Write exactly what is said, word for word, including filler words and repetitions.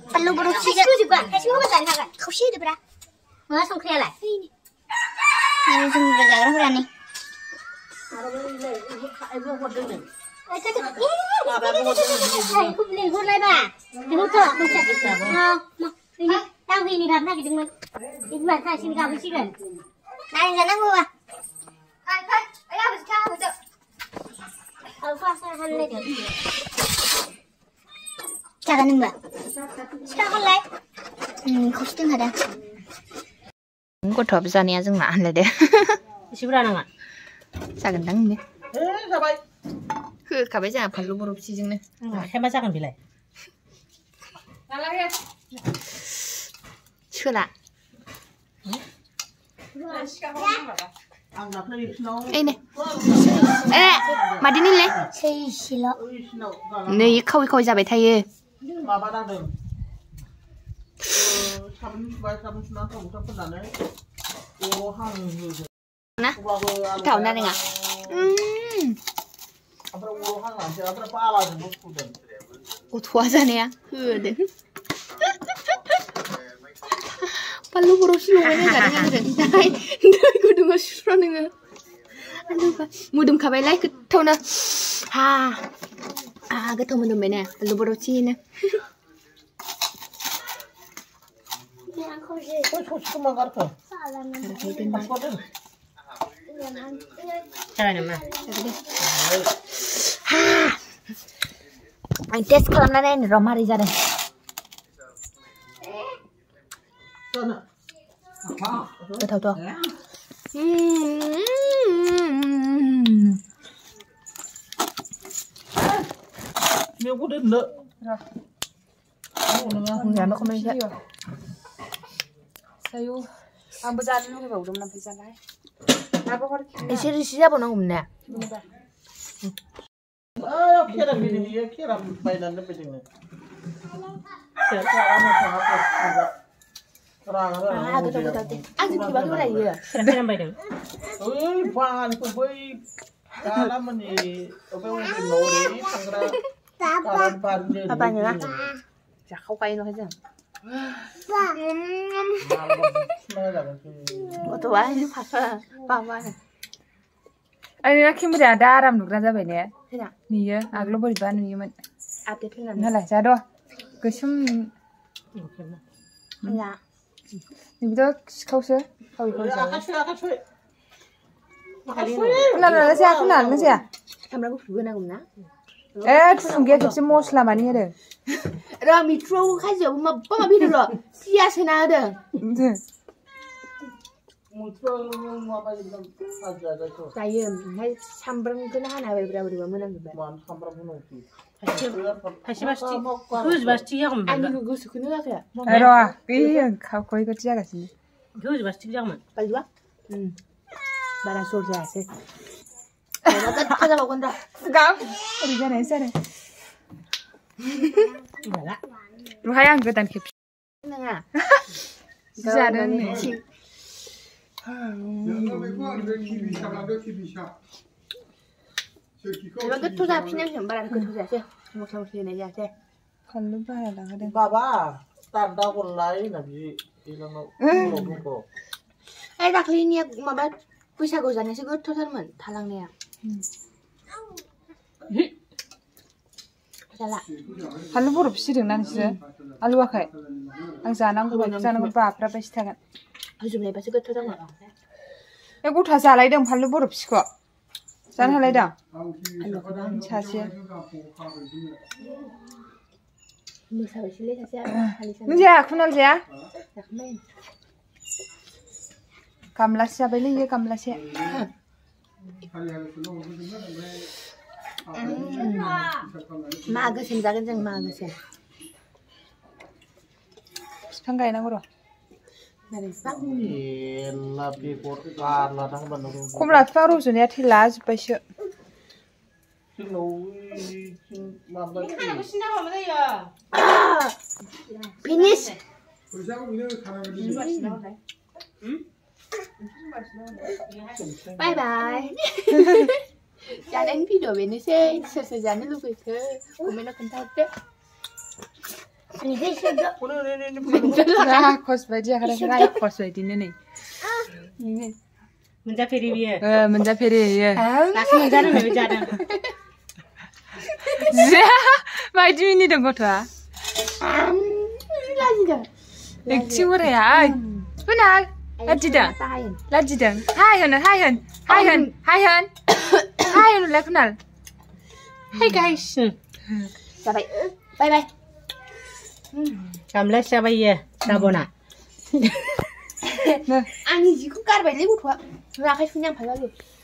발로 보러 시켜줄까? 다시 먹어도 안 나가. 커피도 그래. 뭐 성크야 라. 아니 좀 그러자 그러니. Ai cái cái ai cũng liền hôn lại bà thì không thở không chạy ờ đi đang vì đi làm ra cái đừng mà đi mà thay xin gặp với chị rồi đây là năng mua ai thôi ai làm sao bây giờ ở qua sao hắn lên được chả cần mà sao con lấy không tiếng hả đây có thọp ra nè dừng lại là đấy xíu ra nào ạ chả cần đắng nhé jabai 그 가베자 발로 보러 시즌네. 해마 작은 빌래. 날라해. 추라. 에이네. 에, 마디닐래? xây xilo. 네, 이 카위 카위 잡에 타예. 나? 가오 나는가? 음. 오 좋아하잖아요. 그래. 발로 보러 시오는 가능한 그런 나이 너 이거 싫어하는 거. 아누가 무덤 가봐야 라이 그 토나. 아, 아, 그 토면 좀 매네. 발로 보러 시네. 그냥 커지. 어, 조금만 가르쳐. 잘하네. 하. 아니 테스트 खालामनानै र मारै जादों गोथावथ' मेगौ दोननो जानो खमायसै सायो आंबो जानो लुगैबावदोंमोन ओमफ्राय जालाय एसे रिसि जाबावनांगौमोन ना 아, 계란 비빔이야. 계란 많이 넣는 비빔네. 계란 하나 더 갖고. 아, 그거 그거 그거. 아, 지금 기가 돌아 이거. 계란 많이 넣. 어이, 반, 그 뭐이. 사람은이 어배우는 노래 상그라. 계란 반 개. 아빠냐? 자, 가까이 넣어 줘. 어또 와, 이거 봐봐. 봐봐. 아니 나 캠브리아 다 아람 누구나 잡아네. 그냥 니요 아글로 버리 봐 니면. 앞에 편한. 나라 자도 그심 그냥. 니부터 시카우스. 하고 이거 자. 같이 같이. 나라 나세야 그나 나세야. 담라고 불고나구나. 에 퉁게 겹치 모슬라 많이 해래. 라 미트로 가지 엄마 뻔마 비르러. 씨앗이나거든. 네. 자유, 할 삼번 그나 하나 왜 그래 우리가 뭐는 거 봐. 다시 맛있지. 그거지 맛있지 하면 아니 그거 그거 그래. 알아. 이 가고 이거 찌야가지. 그거지 맛있지 하면. 빨리 와. 응. 말아 소리 하세. 내가 딱 찾아 먹은다. 감. 우리 전에 했어네. 몰라. 루하양 그단 캡. 능아. 진짜는 제가 그 토자 피는 전발하는 그 토자세. 뭐 정신 내자세. 걸로 봐야 나거든. 봐봐. 딴다 골라이 나비 이런 거 먹는 거. ai đặt lên nha mà bác vui sao cô dành sẽ gớt thôi thân mình thà lần nè sao lạ 발로 보러 비시등 난 진짜 알로 와카이 항상 안 하고 막 자는 거 봐. 앞으로 비슷하게 좀 내봐 sẽ gớt thôi thân 야, 고 다시 알아이당 발로 보러 비시고 짠 할아이당 자시 mưa sao phải lấy sao 누지야 쿠날지야 đặt men 감라시야 belli ye 감라시 mà cái xem ra cái răng mà cái xem 비슷한가 이나고로 này sắc 라비 고르가 나랑 만나고 콤라 파로 전에 틸라즈 빠셔 finish bye bye Jangan video ini sih, sesuatu jangan lupa itu, komen dan komentar. Ini sudah. राखस बायदि आखादा राखस बायदिनो नै मोनजाफेरि बियो ओ मोनजाफेरि इयो दासो मोनजादों नै जादों मायदि मिनिदों गथ'आ एक्टिं बोराया होना लाजिदों लाजिदों हाय होनो हाय होन हाय होन हाय होन हाय होनलाय कुनाल Hai guys जाबाय बाय बाय kamlas जाबाय इयो जाबना आंनि जिखौ गारबायलै गथ'आ आखाइ सुनो आं फायबाबो